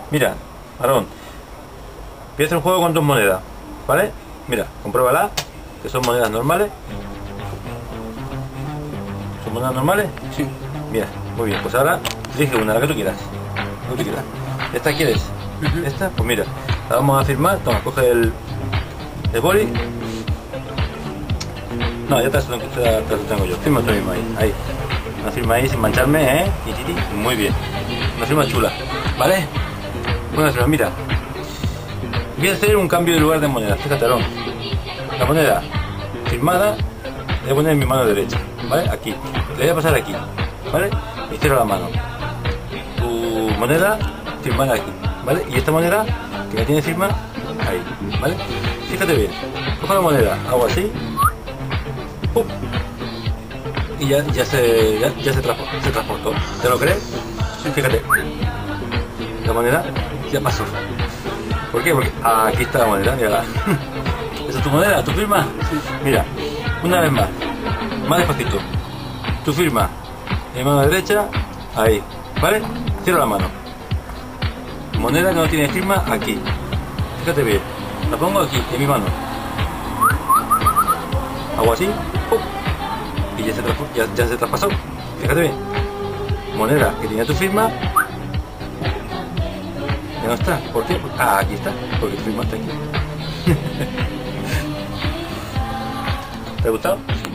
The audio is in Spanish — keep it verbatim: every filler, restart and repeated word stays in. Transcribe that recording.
Mira, Aarón, voy a hacer un juego con dos monedas, ¿vale? Mira, compruébala, que son monedas normales. ¿Son monedas normales? Sí. Mira, muy bien, pues ahora elige una, la que tú quieras. La que tú quieras. ¿Esta quieres? Uh-huh. ¿Esta? Pues mira, la vamos a firmar. Toma, coge el, el boli. No, ya te la tengo yo. Firma tú mismo ahí. Ahí. Una firma ahí sin mancharme, ¿eh? Muy bien. Una firma chula. ¿Vale? Una firma, mira. Voy a hacer un cambio de lugar de moneda. Fíjate, Aarón. La moneda firmada la voy a poner en mi mano derecha. ¿Vale? Aquí. Le voy a pasar aquí. ¿Vale? Y cierro la mano. Tu moneda firmada aquí. ¿Vale? Y esta moneda que ya tiene firma ahí. ¿Vale? Fíjate bien. Cojo la moneda, hago así. ¡Pum! Y ya, ya se ya, ya se, transportó, se transportó. ¿Te lo crees? Sí, fíjate. La moneda ya pasó. ¿Por qué? Porque aquí está la moneda, mira. ¿Esa es tu moneda? ¿Tu firma? Sí. Mira, una vez más. Más despacito. Tu firma. En mano derecha, ahí. ¿Vale? Cierro la mano. Moneda que no tiene firma, aquí. Fíjate bien. La pongo aquí, en mi mano. Hago así. ¡Pum! Y ya se, ya, ya se traspasó. Fíjate bien. Moneda que tenía tu firma. Ya no está. ¿Por qué? Ah, aquí está. Porque tu firma está aquí. ¿Te ha gustado?